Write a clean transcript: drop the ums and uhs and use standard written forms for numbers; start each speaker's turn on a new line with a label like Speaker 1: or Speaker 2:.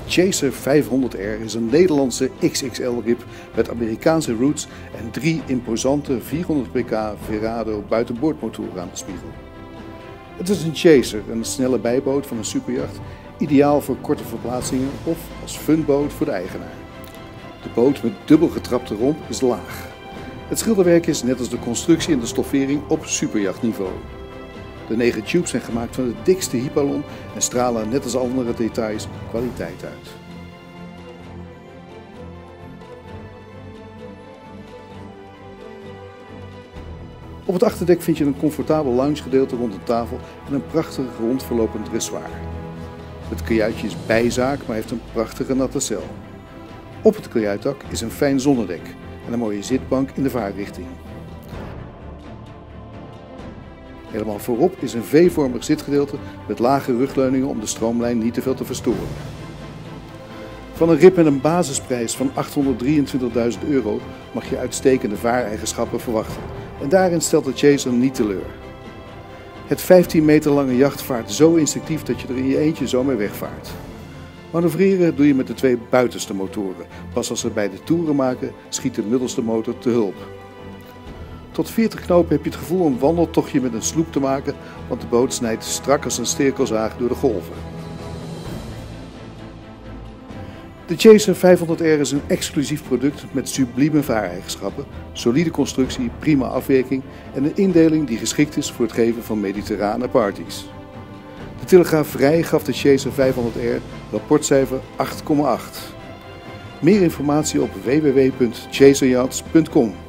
Speaker 1: Chaser 500R is een Nederlandse XXL-rib met Amerikaanse roots en 3 imposante 400 pk Verado buitenboordmotoren aan de spiegel. Het is een Chaser, een snelle bijboot van een superjacht, ideaal voor korte verplaatsingen of als funboot voor de eigenaar. De boot met dubbel getrapte romp is laag. Het schilderwerk is net als de constructie en de stoffering op superjachtniveau. De 9 tubes zijn gemaakt van de dikste Hypalon en stralen net als andere details kwaliteit uit. Op het achterdek vind je een comfortabel loungegedeelte rond een tafel en een prachtig rondverlopend dressoir. Het kajuitje is bijzaak, maar heeft een prachtige natte cel. Op het kajuitdak is een fijn zonnedek en een mooie zitbank in de vaarrichting. Helemaal voorop is een V-vormig zitgedeelte met lage rugleuningen om de stroomlijn niet te veel te verstoren. Van een rib met een basisprijs van €823.000 mag je uitstekende vaareigenschappen verwachten en daarin stelt de Chaser niet teleur. Het 15 meter lange jacht vaart zo instinctief dat je er in je eentje zo mee wegvaart. Manoeuvreren doe je met de 2 buitenste motoren. Pas als ze bij de toeren maken, schiet de middelste motor te hulp. Tot 40 knopen heb je het gevoel een wandeltochtje met een sloep te maken, want de boot snijdt strak als een sterkelzaag door de golven. De Chaser 500R is een exclusief product met sublieme vaareigenschappen, solide constructie, prima afwerking en een indeling die geschikt is voor het geven van mediterrane parties. De Telegraaf Vrij gaf de Chaser 500R rapportcijfer 8,8. Meer informatie op www.chaseryachts.com.